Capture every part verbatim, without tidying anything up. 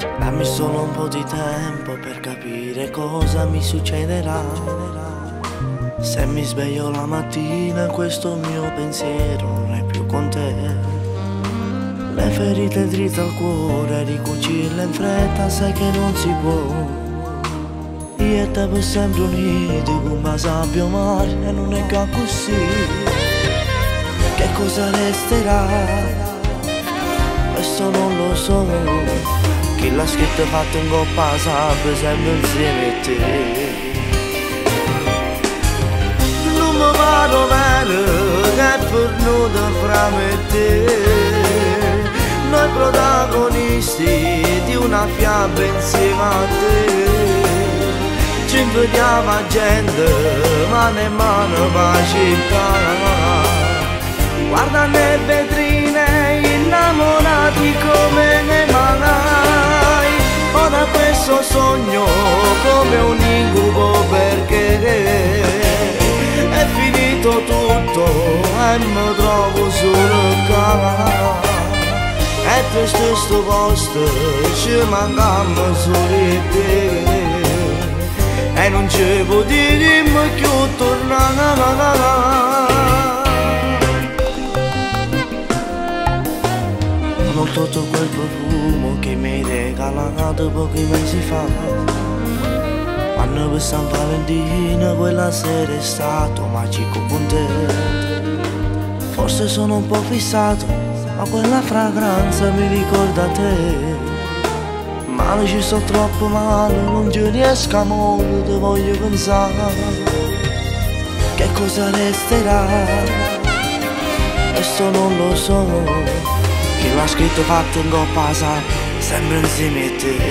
Dammi solo un po' di tempo per capire cosa mi succederà. Se mi sveglio la mattina questo mio pensiero non è più con te. Le ferite dritte al cuore, ricucirle in fretta sai che non si può. Io e te per sempre uniti come sabbia mare e non è che così. Che cosa resterà? Questo non lo so. Chi l'ha scritto fatto in coppa sabbia sempre insieme a te. Non mi pare vero che è per noi fra me e te. Noi protagonisti di una fiaba insieme a te. Ci invediamo a gente, mano in mano per città. Guarda le vetrine, innamorati come ne mai. Ora questo sogno come un incubo perché è finito tutto e mi trovo solo qua. E questo sto posto ci mancamo solo di te. E non ci può dire più tornare. Non tutto quel profumo che mi hai regalato pochi mesi fa. Quando per San Valentino quella sera è stato magico con te. Forse sono un po' fissato, ma quella fragranza mi ricorda te. Male ci sto troppo male, non ci riesco a muovere, ti voglio pensare. Che cosa resterà? Questo non lo so. Chi l'ha scritto fatto in coppa sa, sempre insieme a te.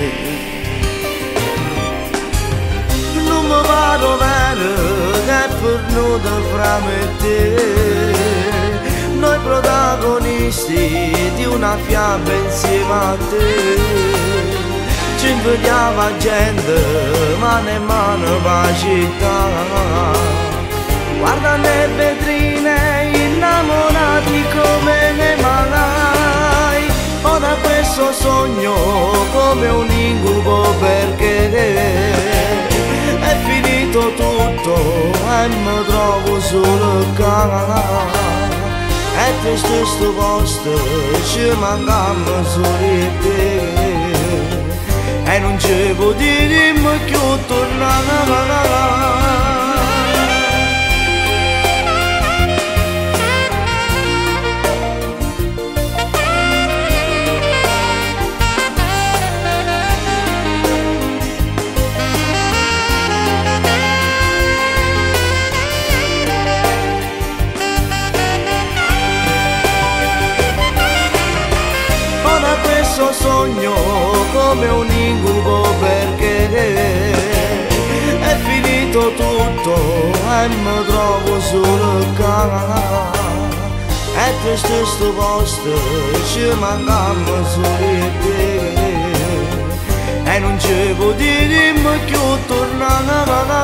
Non mi pare vero che è per noi fra me e te. Noi protagonisti di una fiaba insieme a te. Ci invediamo a gente, mano in mano per città. Guarda le vetrine, innamorati come ne mai. Ora questo sogno come un incubo perché è finito tutto e mi trovo solo qua. E questo sto posto ci mancamo solo di te. E non ci può dire più tornare. Questo sogno come un incubo perché è finito tutto e mi trovo solo qua. E questo sto posto ci mancamo solo di te. E non ci può dire più tornare.